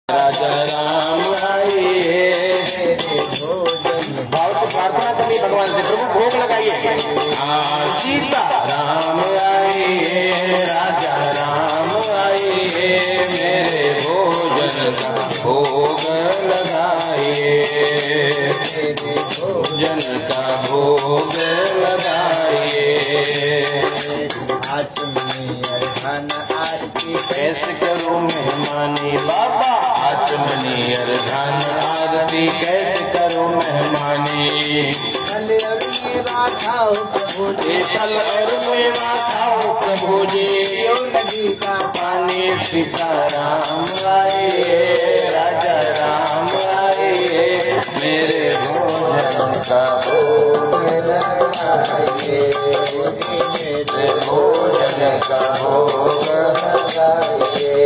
राजा राम आइए, भाव से प्रार्थना करिए भगवान से, प्रभु भोग लगाइए। सीता राम आइए, राजा राम आइए, मेरे भोजन का भोग लगाइए, भोजन का भोग लगाइए। कैसे करूं मेहमानी बाबा, आचमनी अर्धन आरती कैसे करूं मेहमानी। फल और मेवा खाओ प्रभु जी, फल और मेवा खाओ प्रभु जी, नदी का पानी। सीताराम आइए, राजा राम आइए, मेरे भोजन का भोग लगाइए, मेरे भोजन का भोग लगाइए।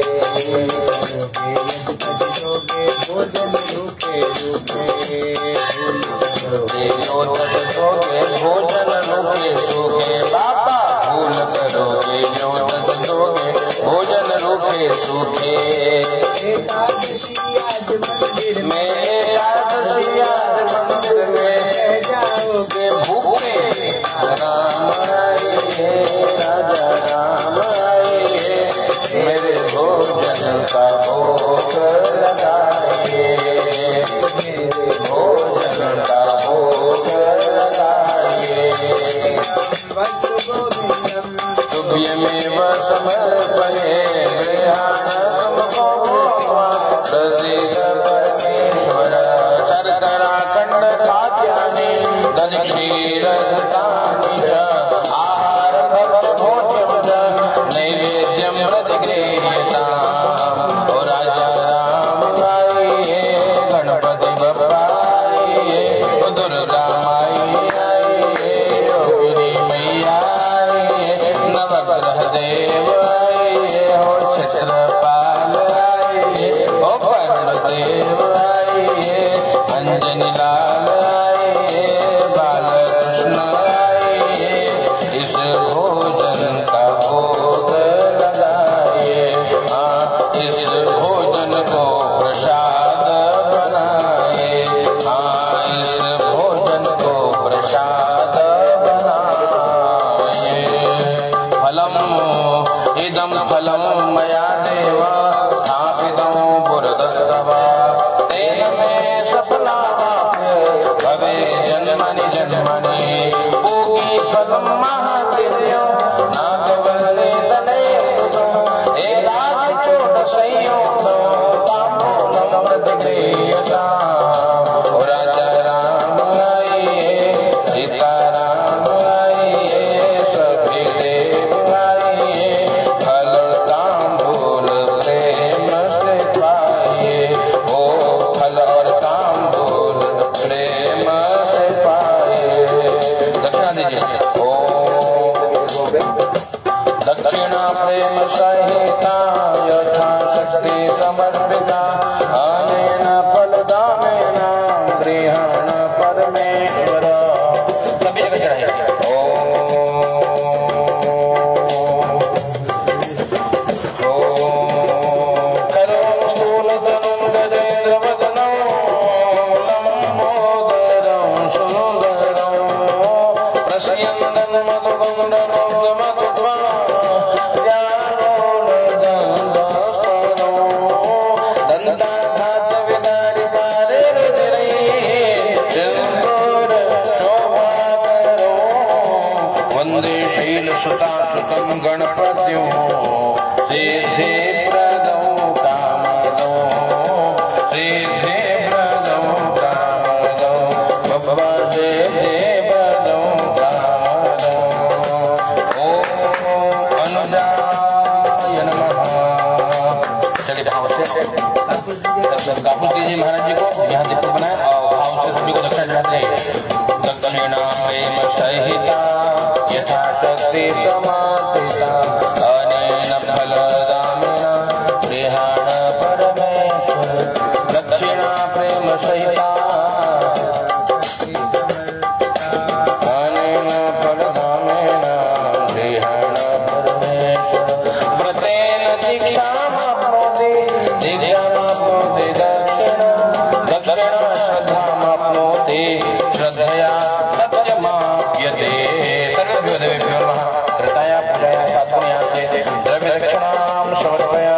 भोजन रूखे रूखे भोजन रूखे रूखे बाबा, भूल करोगे जो तक दोगे भोजन रूखे सूखे। एकादशी आज मंदिर में, एकादशी आज मंदिर में जाओगे भूखे। राम आइए, राजा राम आइए, मेरे भोजन का भोग लगाइए, मेरे भोजन का भोग लगाइए। तुभ्यमेव समर्पये गृहाणं प्रसीद परमेश्वर। शर्कराखंड खाद्यानि दधिक्षीरघृतानि च, आहारं भोज्यं च नैवेद्यं प्रतिगृह्यताम्। ओ राजा राम आइए, गणपति बप्पा आइए, दुर्गा माई आइए, होली मैया आइए, नवग्रह देव आइए, हो छत्रपाल आइए, ओ वरुण देव आइए, अंजनी लाल आइए, बालकृष्ण आइए, इस भोजन का भोग लगाइए। इस भोजन को प्रसाद बनाइए, इस भोजन को प्रसाद बनाइए। फलम इदं फलम मया देव स्थापितं पुरतस्तव, तेन मे सफलावाप्य भवे जन्मनि जन्मनि। पूगी फलं महादेव्यं नागवल्ले तनयेतुं, एराजचोटसंयुक्तं ताम्बूलं प्रतिगृह्यताम्। ओ राजा राम आइए, सीताराम आइए, सभी देव आइए, फल ताम्बूल प्रेम से पाइए। ओ फल और ताम्बूल प्रेम से पाइए। दक्षिणा दीजिए। दक्षिणा प्रेम सहिता यथाशक्ति समर्पिता, अनेन फलदानेन गृहाण परमेश्वर। सभी जगह चढ़ाइए। करों स्थूलतनुं गजेन्द्रवदनं, लंबोदरं सुन्दरं, प्रस्यन्दन् मधुकुण्डलं मधुत्वा, वंदे शीलसुतासुतं गणपतिं, सिद्धिप्रदं कामदं, सिद्धिप्रदं कामदं, बप्पा सिद्धिप्रदं कामदं। ओम अनुजाय नमः। चलिए भाव से कापूस दीजिए महाराज जी को, यहाँ दीपक बनाए और भाव से सभी को दक्षिणा चढ़ाते हैं। दक्षिणा प्रेम सहिता यथाशक्ति समापिता, अनेन फलदानेन गृहाण परमेश्वर। दक्षिणा प्रेम सहिता अनेन फलदानेन गृहाण परमेश्वर। व्रतेन दीक्षामाप्नोति, दीक्षामाप्नोति समर्पयामि।